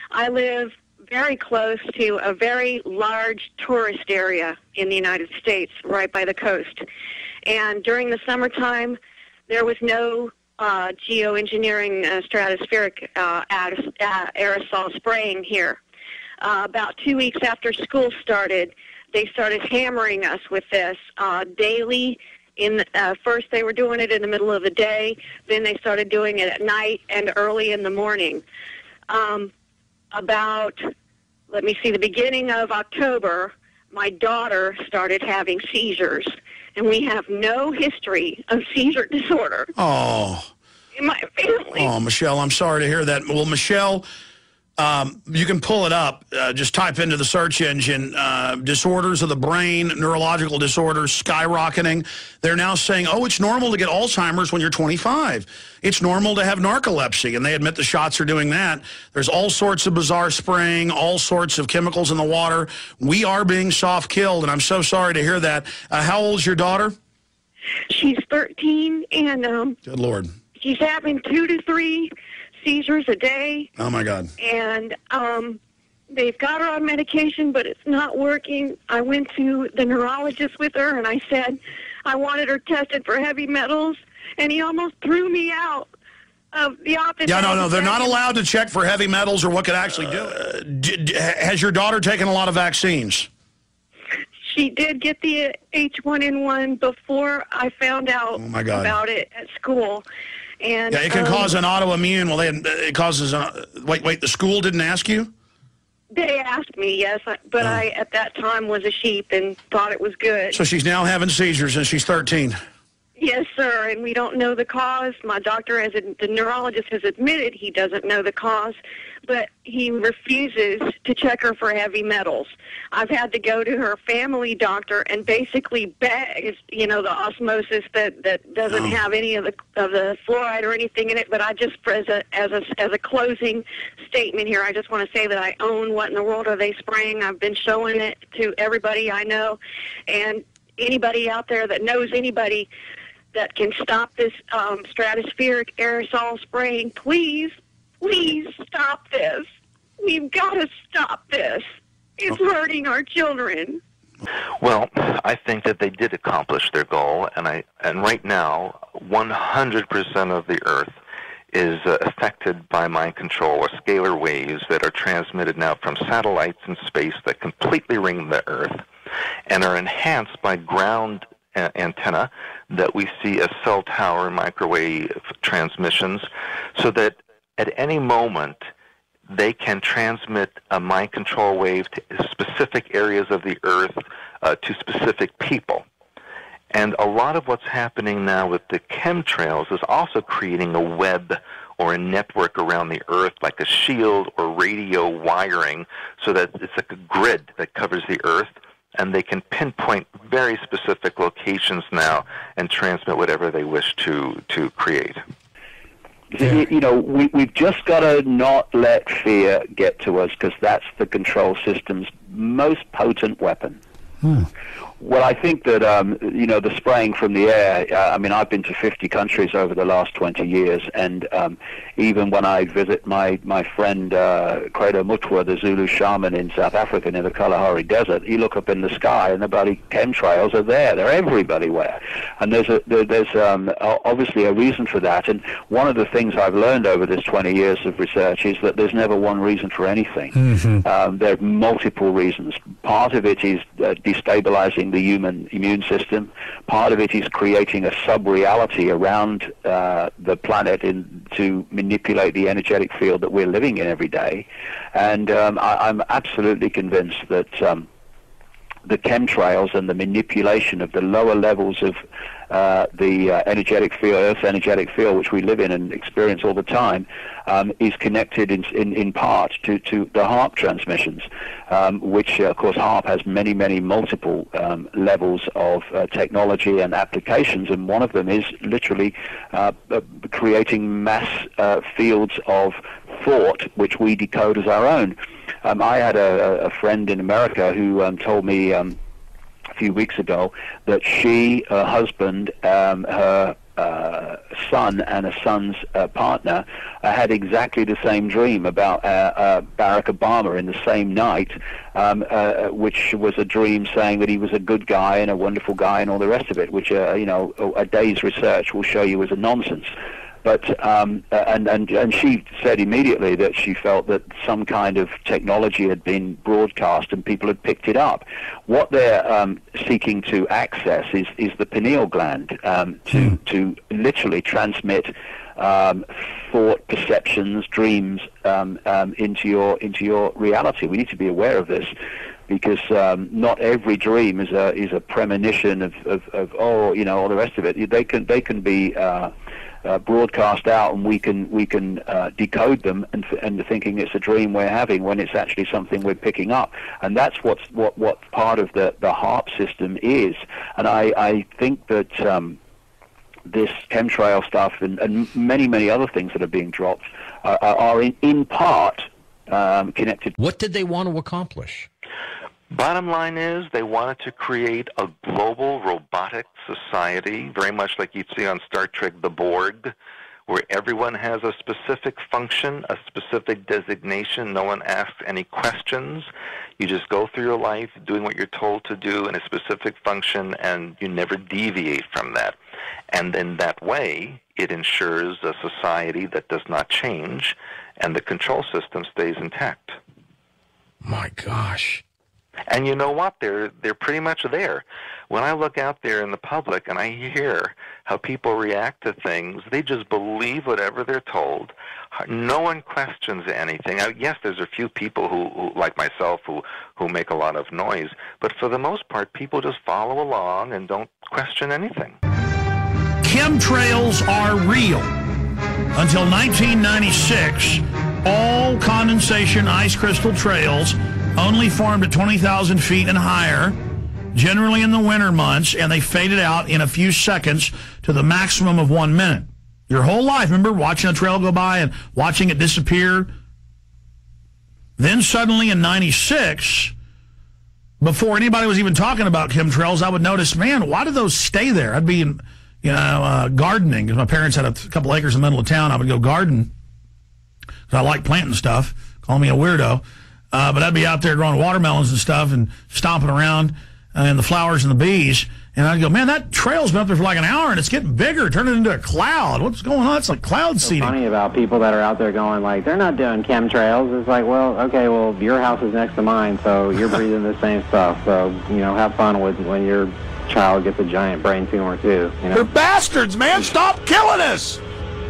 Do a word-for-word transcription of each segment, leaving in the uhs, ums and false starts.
I live very close to a very large tourist area in the United States, right by the coast. And during the summertime, there was no uh, geoengineering uh, stratospheric uh, aerosol spraying here. Uh, about two weeks after school started, they started hammering us with this uh, daily. In uh, first, they were doing it in the middle of the day. Then they started doing it at night and early in the morning. Um, about, let me see, the beginning of October, my daughter started having seizures, and we have no history of seizure disorder Oh. in my family. Oh, Michelle, I'm sorry to hear that. Well, Michelle, um, you can pull it up. Uh, just type into the search engine, uh, disorders of the brain, neurological disorders skyrocketing. They're now saying, oh, it's normal to get Alzheimer's when you're twenty-five. It's normal to have narcolepsy, and they admit the shots are doing that. There's all sorts of bizarre spraying, all sorts of chemicals in the water. We are being soft-killed, and I'm so sorry to hear that. Uh, how old's your daughter? She's thirteen, and um, Good Lord. she's having two to three seizures a day. Oh, my God. And um, they've got her on medication, but it's not working. I went to the neurologist with her, and I said I wanted her tested for heavy metals, and he almost threw me out of the office. Yeah, no, no, they're not allowed to check for heavy metals or what could actually do it. Uh, d- d- has your daughter taken a lot of vaccines? She did get the H one N one before I found out Oh, my God. about it at school. And Yeah, it can um, cause an autoimmune. Well, they, it causes an... Wait, wait, the school didn't ask you? They asked me, yes, but Oh. I, at that time, was a sheep and thought it was good. So she's now having seizures and she's thirteen. Yes, sir, and we don't know the cause. My doctor, as a, the neurologist, has admitted he doesn't know the cause, but he refuses to check her for heavy metals. I've had to go to her family doctor and basically beg, you know, the osmosis that, that doesn't Oh. have any of the of the fluoride or anything in it. But I just, as a as a as a closing statement here, I just want to say that I own What in the World Are They Spraying? I've been showing it to everybody I know, and anybody out there that knows anybody that can stop this um, stratospheric aerosol spraying, please, please stop this. We've got to stop this. It's hurting our children. Well, I think that they did accomplish their goal, and I and right now, one hundred percent of the Earth is uh, affected by mind control or scalar waves that are transmitted now from satellites in space that completely ring the Earth and are enhanced by ground uh, antenna that we see as cell tower microwave transmissions, so that at any moment they can transmit a mind control wave to specific areas of the Earth, uh, to specific people. And a lot of what's happening now with the chemtrails is also creating a web or a network around the Earth, like a shield or radio wiring, so that it's like a grid that covers the Earth, and they can pinpoint very specific locations now and transmit whatever they wish to, to create. Yeah. You know, we, we've just got to not let fear get to us, because that's the control system's most potent weapon. Hmm. Well, I think that, um, you know, the spraying from the air, uh, I mean, I've been to fifty countries over the last twenty years, and um, even when I visit my, my friend uh, Credo Mutwa, the Zulu shaman in South Africa near the Kalahari Desert, you look up in the sky and the bloody chemtrails are there. They're everywhere. And there's, a, there, there's um, obviously a reason for that. And one of the things I've learned over this twenty years of research is that there's never one reason for anything. Mm-hmm. Um, there are multiple reasons. Part of it is uh, destabilizing the human immune system. Part of it is creating a sub-reality around uh, the planet in, to manipulate the energetic field that we're living in every day. And um, I, I'm absolutely convinced that um, the chemtrails and the manipulation of the lower levels of uh, the uh, energetic field, Earth's energetic field, which we live in and experience all the time, um, is connected in, in, in part to, to the HAARP transmissions, um, which, uh, of course, HAARP has many, many multiple um, levels of uh, technology and applications, and one of them is literally uh, uh, creating mass uh, fields of thought, which we decode as our own. Um, I had a, a friend in America who um, told me um, a few weeks ago that she, her husband, um, her uh, son and a son's uh, partner uh, had exactly the same dream about uh, uh, Barack Obama in the same night, um, uh, which was a dream saying that he was a good guy and a wonderful guy and all the rest of it, which, uh, you know, a day's research will show you was a nonsense. But um, and, and and she said immediately that she felt that some kind of technology had been broadcast and people had picked it up. What they're um, seeking to access is is the pineal gland um, to mm. to literally transmit um, thought, perceptions, dreams um, um, into your into your reality. We need to be aware of this, because um, not every dream is a is a premonition of, of, of oh you know all the rest of it. They can they can be uh, uh, broadcast out, and we can we can uh, decode them and and thinking it's a dream we're having when it's actually something we're picking up. And that's what's what what part of the the HAARP system is. And I I think that um, this chemtrail stuff and, and many many other things that are being dropped uh, are in in part um, connected. What did they want to accomplish? Bottom line is they wanted to create a global robotic society, very much like you'd see on Star Trek The Borg, where everyone has a specific function, a specific designation. No one asks any questions. You just go through your life doing what you're told to do in a specific function, and you never deviate from that. And in that way, it ensures a society that does not change, and the control system stays intact. My gosh. And you know what? They're they're pretty much there. When I look out there in the public and I hear how people react to things, they just believe whatever they're told. No one questions anything. Now, yes, there's a few people who, who, like myself, who, who make a lot of noise. But for the most part, people just follow along and don't question anything. Chemtrails are real. Until nineteen ninety-six, all condensation ice crystal trails only formed at twenty thousand feet and higher, generally in the winter months, and they faded out in a few seconds to the maximum of one minute. Your whole life, remember, watching a trail go by and watching it disappear? Then suddenly in ninety-six, before anybody was even talking about chemtrails, I would notice, man, why do those stay there? I'd be, in, you know, uh, gardening, because my parents had a couple acres in the middle of town. I would go garden, because I like planting stuff. Call me a weirdo. Uh, but I'd be out there growing watermelons and stuff and stomping around uh, and the flowers and the bees. And I'd go, man, that trail's been up there for like an hour and it's getting bigger, turning into a cloud. What's going on? It's like cloud seeding. It's funny about people that are out there going like, they're not doing chemtrails. It's like, well, okay, well, your house is next to mine, so you're breathing the same stuff. So, you know, have fun with when your child gets a giant brain tumor too. You know? They're bastards, man. Stop killing us.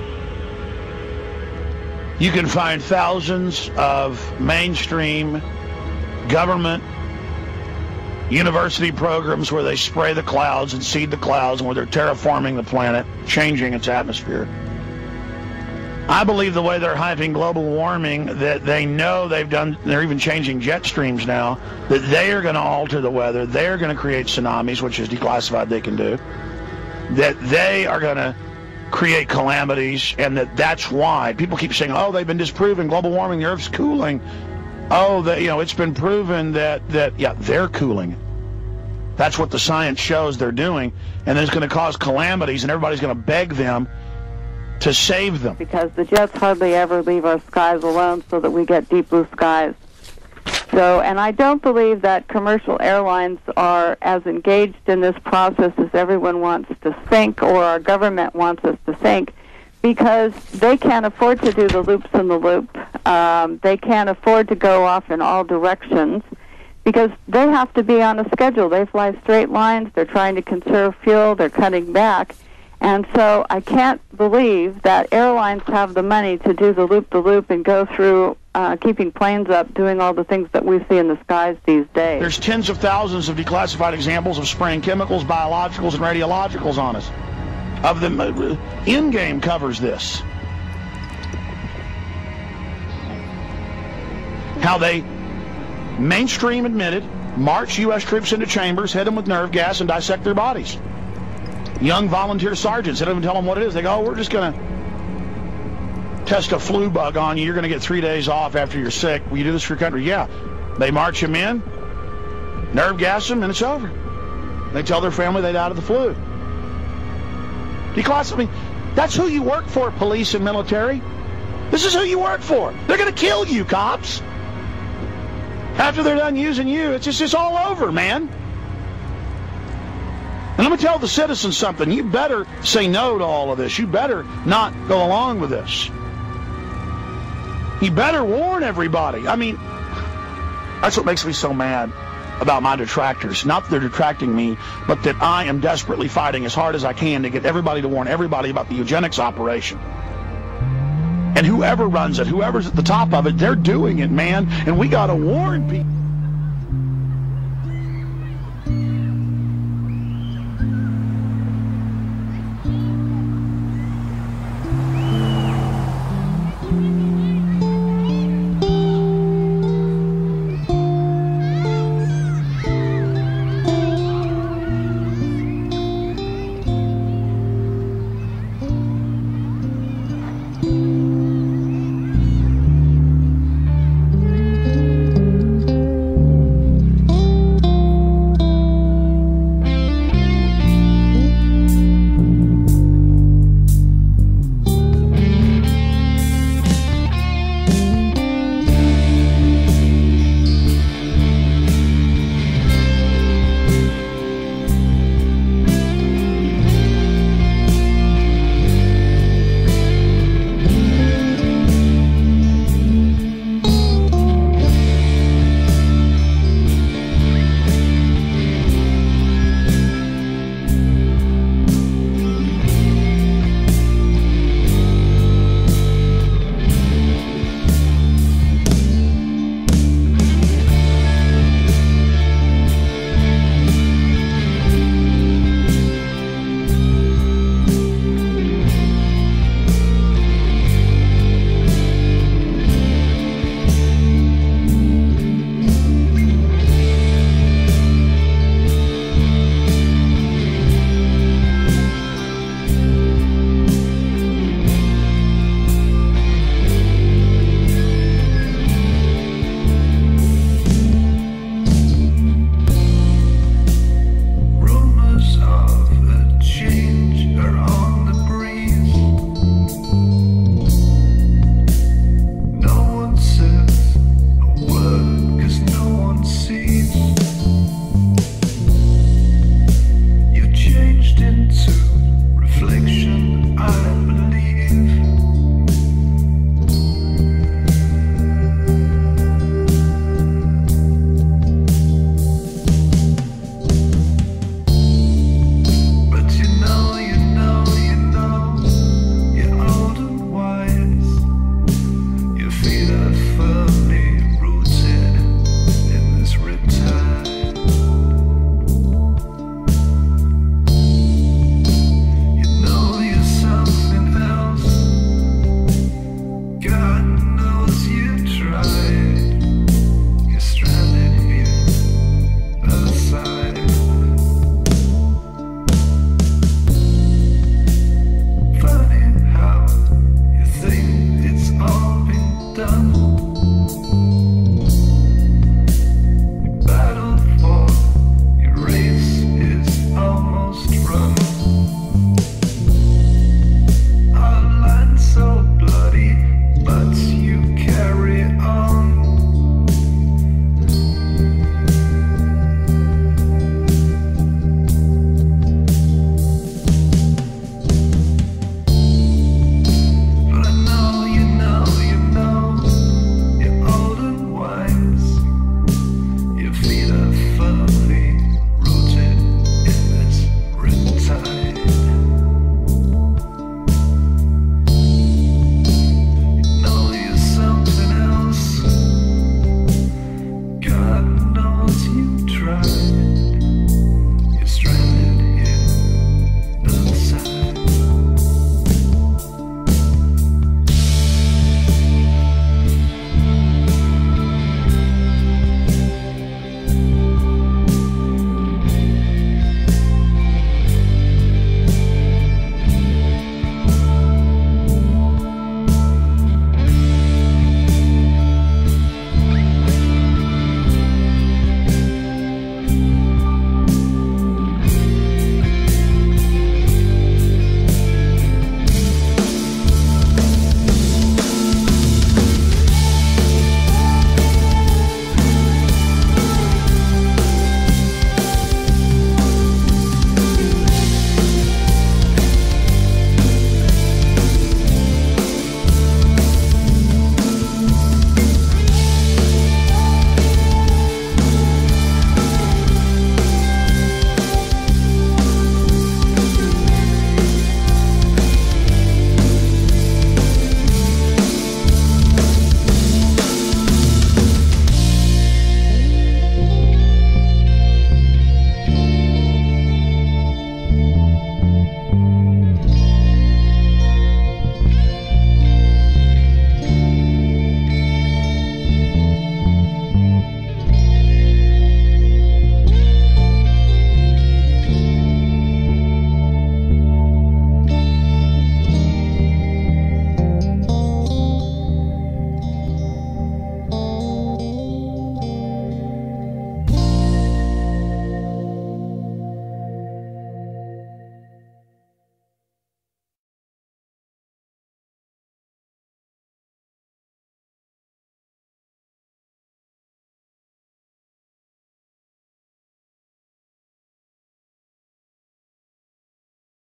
You can find thousands of mainstream government university programs where they spray the clouds and seed the clouds and where they're terraforming the planet, changing its atmosphere. I believe the way they're hyping global warming, that they know they've done, they're even changing jet streams now, that they are going to alter the weather, they're going to create tsunamis, which is declassified they can do, that they are going to create calamities, and that that's why people keep saying, oh, they've been disproven global warming, the Earth's cooling. Oh, that, you know, it's been proven that, that, yeah, they're cooling. That's what the science shows they're doing, and it's going to cause calamities, and everybody's going to beg them to save them. Because the jets hardly ever leave our skies alone so that we get deep blue skies. So, and I don't believe that commercial airlines are as engaged in this process as everyone wants to think, or our government wants us to think, because they can't afford to do the loops in the loop. Um, they can't afford to go off in all directions because they have to be on a schedule. They fly straight lines. They're trying to conserve fuel. They're cutting back. And so I can't believe that airlines have the money to do the loop-the-loop and go through uh, keeping planes up, doing all the things that we see in the skies these days. There's tens of thousands of declassified examples of spraying chemicals, biologicals, and radiologicals on us. Of them, uh, Endgame covers this. How they mainstream admitted, march U S troops into chambers, hit them with nerve gas, and dissect their bodies. Young volunteer sergeants, they don't even tell them what it is. They go, oh, we're just going to test a flu bug on you. You're going to get three days off after you're sick. Will you do this for your country? Yeah. They march them in, nerve gas them, and it's over. They tell their family they died of the flu. Declass- I mean, that's who you work for, police and military. This is who you work for. They're going to kill you, cops. After they're done using you, it's just it's all over, man. And let me tell the citizens something. You better say no to all of this. You better not go along with this. You better warn everybody. I mean, that's what makes me so mad about my detractors. Not that they're detracting me, but that I am desperately fighting as hard as I can to get everybody to warn everybody about the eugenics operation. And whoever runs it, whoever's at the top of it, they're doing it, man. And we got to warn people.